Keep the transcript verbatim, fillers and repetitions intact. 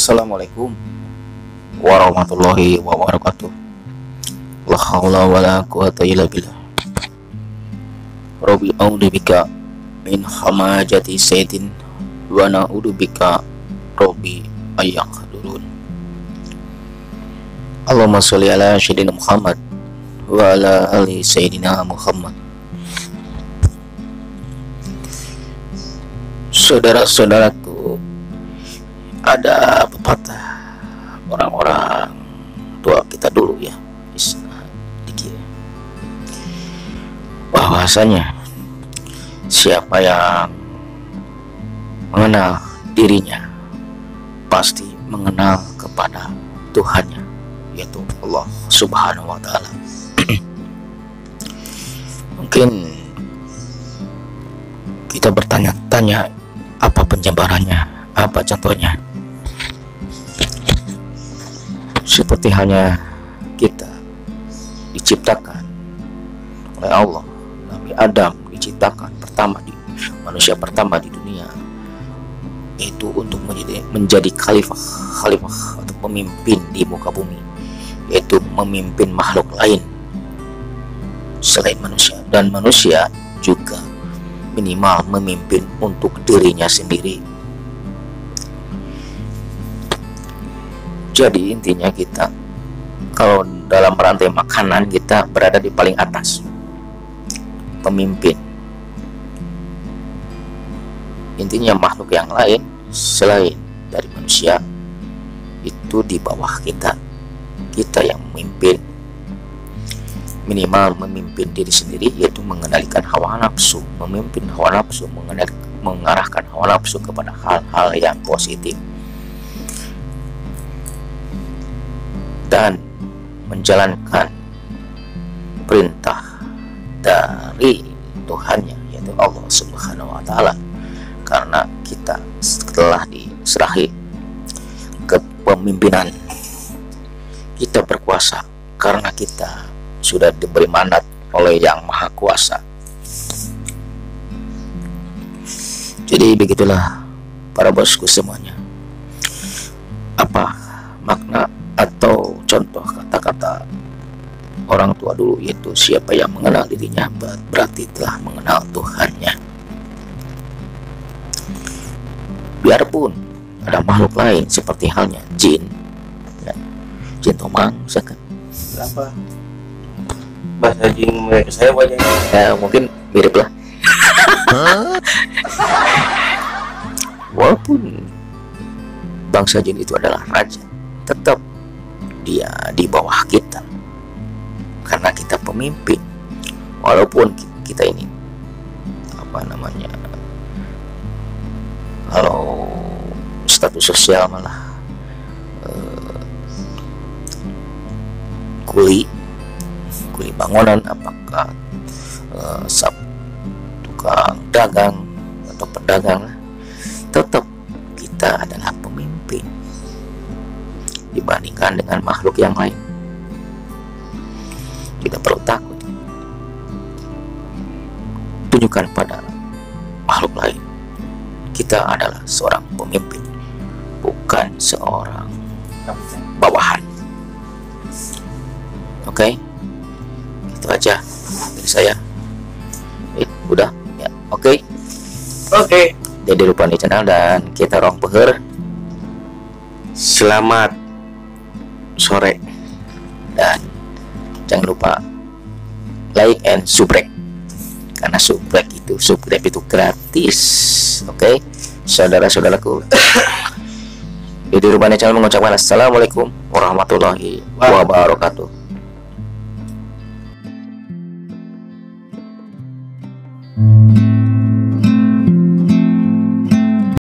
Assalamualaikum warahmatullahi wabarakatuh. La haula wala quwata illa billah. Rabbi a'udzu bika min hamajati sayyidin wa na'udzu bika rabbi ayyahdurun. Allahumma sholli ala sayyidina Muhammad wa ala ali sayyidina Muhammad. Saudara-saudaraku, ada pepatah orang-orang tua kita dulu ya, bahwasanya siapa yang mengenal dirinya pasti mengenal kepada Tuhannya, yaitu Allah Subhanahu wa Ta'ala. Mungkin kita bertanya-tanya, apa penjabarannya, apa contohnya? Seperti halnya kita diciptakan oleh Allah. Nabi Adam diciptakan pertama di manusia pertama di dunia, itu untuk menjadi menjadi khalifah khalifah atau pemimpin di muka bumi, yaitu memimpin makhluk lain selain manusia, dan manusia juga minimal memimpin untuk dirinya sendiri. Jadi intinya kita, kalau dalam rantai makanan, kita berada di paling atas, pemimpin. Intinya makhluk yang lain selain dari manusia itu di bawah kita. Kita yang memimpin, minimal memimpin diri sendiri, yaitu mengendalikan hawa nafsu, memimpin hawa nafsu, mengarahkan hawa nafsu kepada hal-hal yang positif, dan menjalankan perintah dari Tuhannya, yaitu Allah Subhanahu wa Ta'ala. Karena kita setelah diserahi kepemimpinan, kita berkuasa karena kita sudah diberi mandat oleh Yang Maha Kuasa. Jadi begitulah para bosku semuanya, apa makna atau contoh kata-kata orang tua dulu, yaitu siapa yang mengenal dirinya berarti telah mengenal Tuhannya. Biarpun ada makhluk lain seperti halnya jin ya, jin tomang misalkan. Kenapa bahasa jin mereka saya wajahnya Ya, mungkin mirip lah. Walaupun bangsa jin itu adalah raja, tetap dia di bawah kita karena kita pemimpin. Walaupun kita ini apa namanya, kalau status sosial malah uh, kuli kuli bangunan, apakah uh, sab tukang dagang atau pedagang, tetap kita adalah pemimpin dibandingkan dengan makhluk yang lain. Tidak perlu takut tunjukkan pada makhluk lain, kita adalah seorang pemimpin, bukan seorang bawahan. Oke, okay? Itu aja dari saya. Eh, udah ya, oke okay. Oke okay. Jadi lupa di channel dan kita rong peher. Selamat sore, dan jangan lupa like and subscribe, karena subscribe itu subscribe itu gratis. Oke okay? Saudara-saudaraku, jadi rupanya channel mengucapkan assalamualaikum warahmatullahi wabarakatuh.